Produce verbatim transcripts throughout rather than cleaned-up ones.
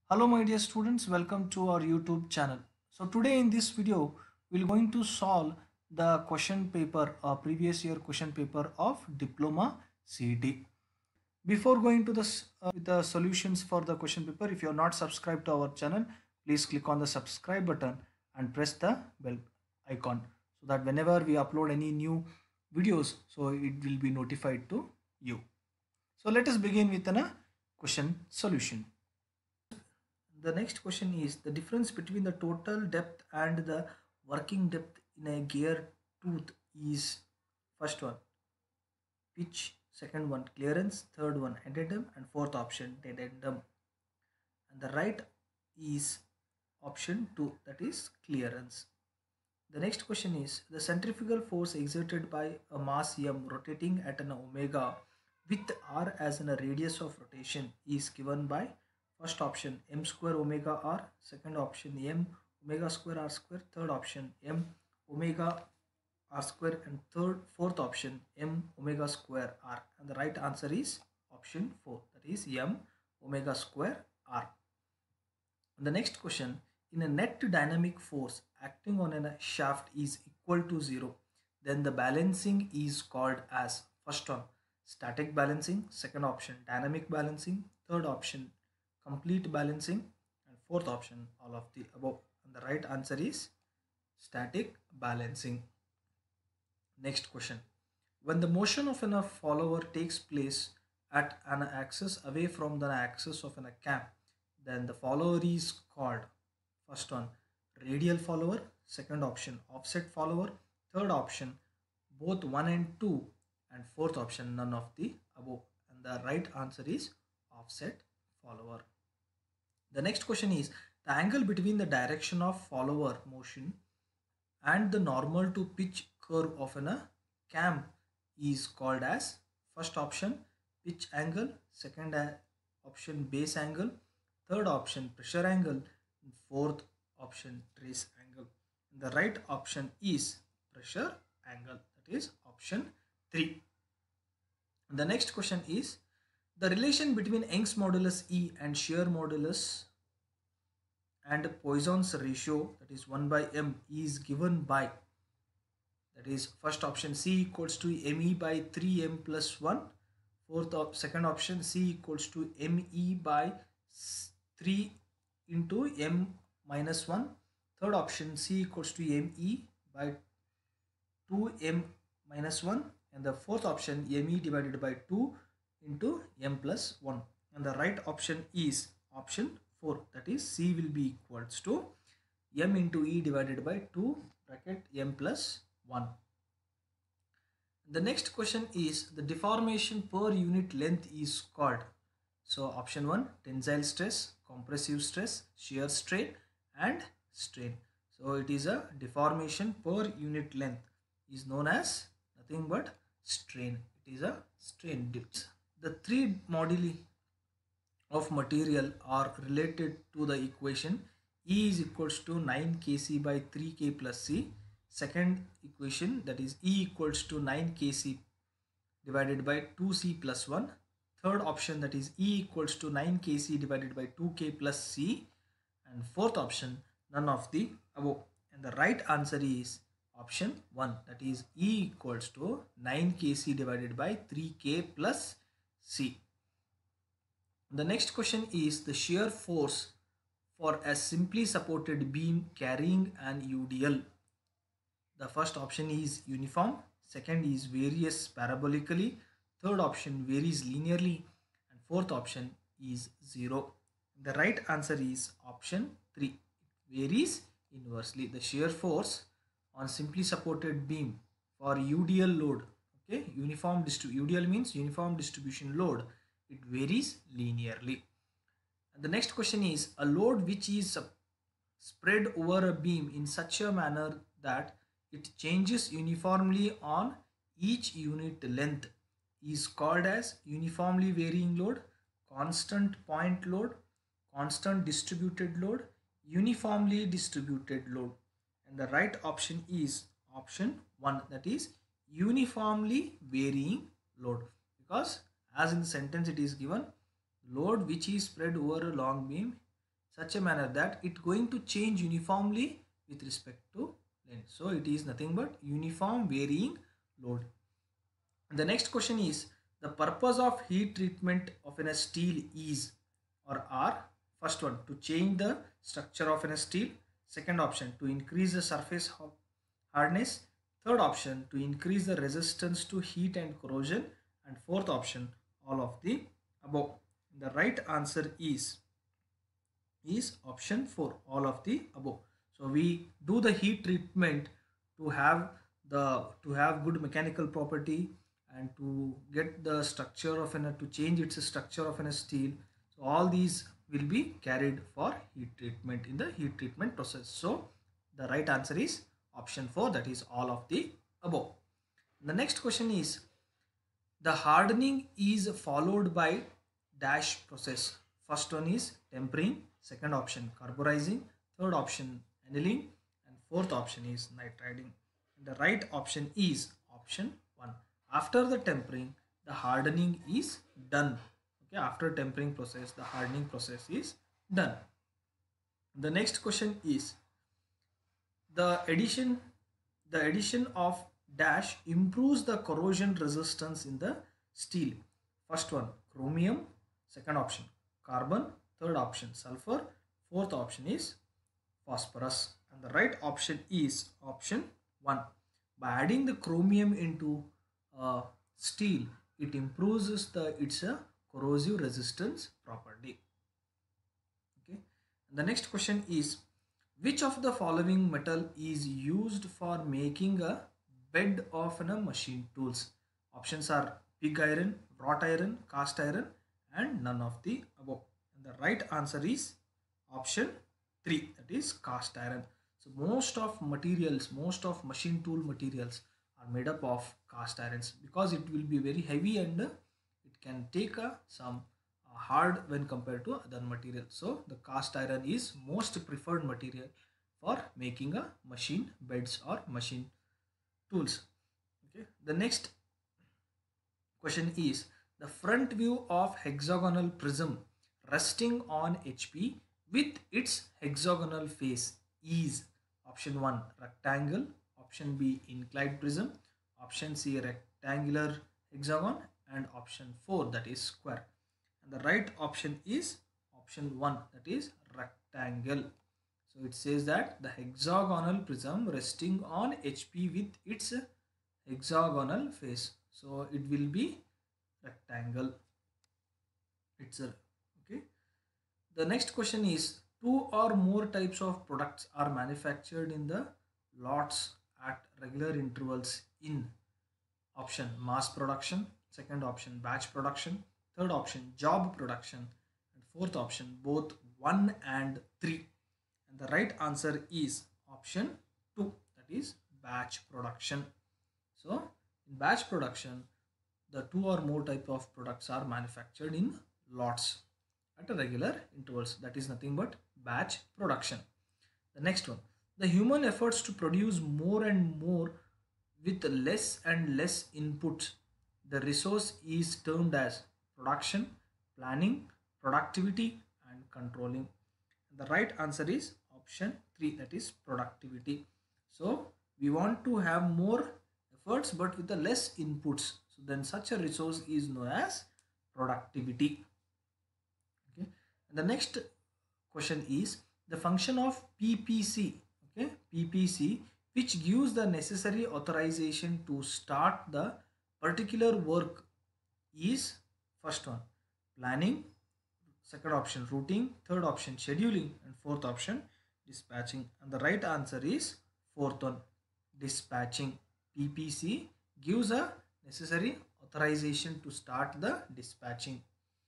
Hello my dear students, welcome to our YouTube channel. So today in this video, we're going to solve the question paper, uh, previous year question paper of Diploma C E T. Before going to the, s- uh, with the solutions for the question paper, if you are not subscribed to our channel, please click on the subscribe button and press the bell icon so that whenever we upload any new videos, so it will be notified to you. So let us begin with a question solution. The next question is the difference between the total depth and the working depth in a gear tooth is first one pitch, second one clearance, third one addendum, and fourth option addendum. And the right is option two, that is clearance. The next question is the centrifugal force exerted by a mass m rotating at an omega with r as in a radius of rotation is given by first option m square omega r, second option m omega square r square, third option m omega r square, and third fourth option m omega square r. And the right answer is option four, that is m omega square r. The next question, in a net dynamic force acting on a shaft is equal to zero, then the balancing is called as first one static balancing, second option dynamic balancing, third option complete balancing, and fourth option all of the above. And the right answer is static balancing. Next question, when the motion of a follower takes place at an axis away from the axis of a cam, then the follower is called first one radial follower, second option offset follower, third option both one and two, and fourth option none of the above. And the right answer is offset follower. The next question is the angle between the direction of follower motion and the normal to pitch curve of an a cam is called as first option pitch angle, second option base angle, third option pressure angle, and fourth option trace angle. And the right option is pressure angle, that is option three. The next question is the relation between Young's modulus E and shear modulus and Poisson's ratio, that is one by m, is given by, that is first option C equals to me by three m plus one, fourth op second option C equals to me by three into m minus one, third option C equals to me by two m minus one, and the fourth option me divided by two into m plus one. And the right option is option four, that is C will be equals to m into e divided by two bracket m plus one. The next question is the deformation per unit length is called. So option one tensile stress, compressive stress, shear strain, and strain. So it is a deformation per unit length is known as nothing but strain. It is a strain depth. The three moduli of material are related to the equation E is equals to nine K C by three K plus C. Second equation, that is E equals to nine K C divided by two C plus one. Third option, that is E equals to nine K C divided by two K plus C. And fourth option, none of the above. And the right answer is option one, that is E equals to nine K C divided by three K plus C. The next question is the shear force for a simply supported beam carrying an U D L. The first option is uniform, second is varies parabolically, third option varies linearly, and fourth option is zero. The right answer is option three. It varies inversely. The shear force on simply supported beam for U D L load, okay, uniform distribution, U D L means uniform distribution load, it varies linearly. And the next question is a load which is spread over a beam in such a manner that it changes uniformly on each unit length is called as uniformly varying load, constant point load, constant distributed load, uniformly distributed load. And the right option is option one, that is uniformly varying load, because as in the sentence it is given load which is spread over a long beam such a manner that it going to change uniformly with respect to length. So it is nothing but uniform varying load. The next question is the purpose of heat treatment of a steel is or are. First one, to change the structure of a steel. Second option, to increase the surface hardness. Third option, to increase the resistance to heat and corrosion. And fourth option, all of the above. The right answer is is option four, all of the above. So we do the heat treatment to have the to have good mechanical property and to get the structure of an to change its structure of a steel. So all these will be carried for heat treatment in the heat treatment process. So the right answer is option four, that is all of the above. The next question is the hardening is followed by dash process. First one is tempering, second option carburizing, third option annealing, and fourth option is nitriding. The right option is option one. After the tempering, the hardening is done. Okay, after tempering process, the hardening process is done. The next question is the addition the addition of dash improves the corrosion resistance in the steel. First one chromium, second option carbon, third option sulfur, fourth option is phosphorus, and the right option is option one. By adding the chromium into uh, steel, it improves the its uh, corrosive resistance property. Okay, and the next question is which of the following metal is used for making a bed of a machine tools? Options are pig iron, wrought iron, cast iron, and none of the above. And the right answer is option three, that is cast iron. So most of materials, most of machine tool materials are made up of cast irons because it will be very heavy and uh, it can take uh, some uh, hard when compared to other materials. So the cast iron is most preferred material for making a machine beds or machine tools. Okay, the next question is the front view of hexagonal prism resting on H P with its hexagonal face is option one rectangle, option B inclined prism, option C rectangular hexagon, and option four, that is square. And the right option is option one, that is rectangle. So it says that the hexagonal prism resting on H P with its hexagonal face. So it will be rectangle. It's a okay. The next question is two or more types of products are manufactured in the lots at regular intervals in option mass production, second option batch production, third option job production, and fourth option both one and three. And the right answer is option two, that is batch production. So in batch production, the two or more type of products are manufactured in lots at a regular intervals, that is nothing but batch production. The next one, the human efforts to produce more and more with less and less inputs, the resource is termed as production, planning, productivity, and controlling. The right answer is option three, that is productivity. So we want to have more efforts but with the less inputs, so then such a resource is known as productivity. Okay, and the next question is the function of P P C. Okay, P P C, which gives the necessary authorization to start the particular work, is first one planning, second option routing, third option scheduling, and fourth option dispatching. And the right answer is fourth one, dispatching. P P C gives a necessary authorization to start the dispatching.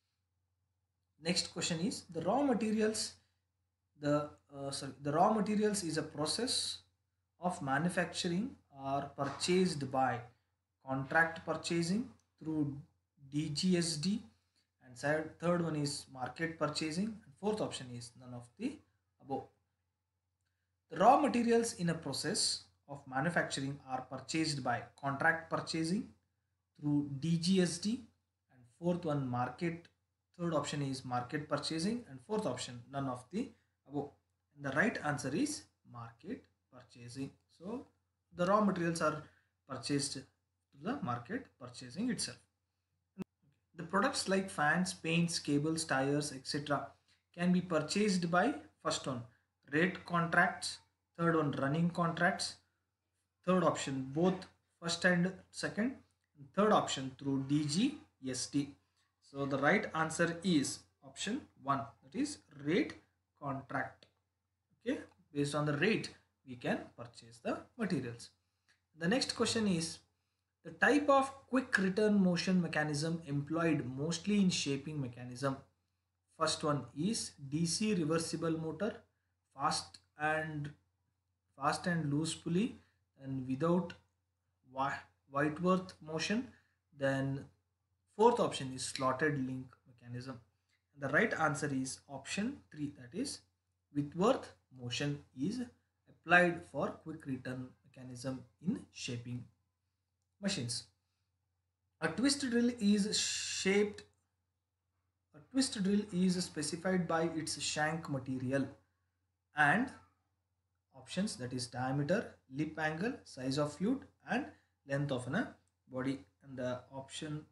Next question is the raw materials. The uh, sorry, the raw materials is a process of manufacturing are purchased by contract purchasing through D G S D, and third one is market purchasing, and fourth option is none of the above. The raw materials in a process of manufacturing are purchased by contract purchasing through D G S D, and fourth one market, third option is market purchasing, and fourth option none of the above. And the right answer is market purchasing. So the raw materials are purchased to the market purchasing itself. The products like fans, paints, cables, tires, et cetera can be purchased by first one rate contracts, third one running contracts, third option both first and second, and third option through D G S T. So the right answer is option one, that is rate contract. Okay, based on the rate we can purchase the materials. The next question is the type of quick return motion mechanism employed mostly in shaping mechanism. First one is D C reversible motor, fast and fast and loose pulley, and without Whitworth motion. Then fourth option is slotted link mechanism. The right answer is option three, that is Whitworth motion is applied for quick return mechanism in shaping machines. A twist drill is shaped a twist drill is specified by its shank material and options, that is diameter, lip angle, size of fluid and length of a body. And the option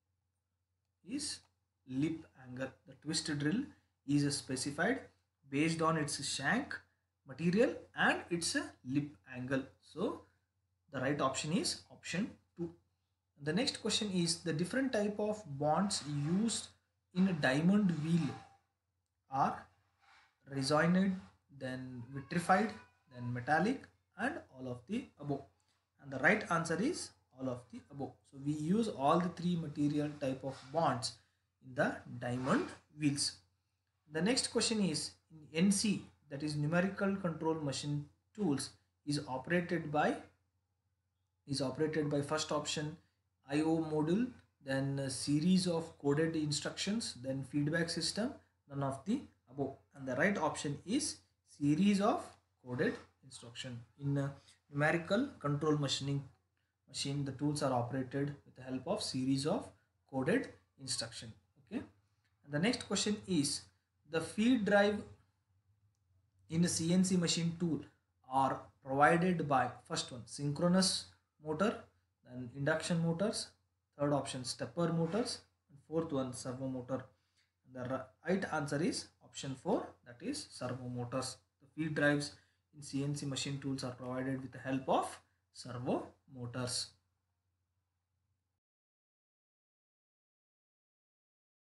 is lip angle. The twist drill is specified based on its shank material and its lip angle. So the right option is option two. The next question is the different type of bonds used in a diamond wheel are resonant, then vitrified, then metallic, and all of the above. And the right answer is all of the above. So we use all the three material type of bonds in the diamond wheels. The next question is in N C, that is numerical control machine tools, is operated by is operated by first option I O module, then a series of coded instructions, then feedback system, none of the above. And the right option is series of coded instruction. In a numerical control machining machine, the tools are operated with the help of series of coded instruction. Okay. And the next question is the feed drive in a C N C machine tool are provided by first one synchronous motor, then induction motors, third option stepper motors, and fourth one servo motor. The right answer is option four, that is servo motors. The feed drives in C N C machine tools are provided with the help of servo motors.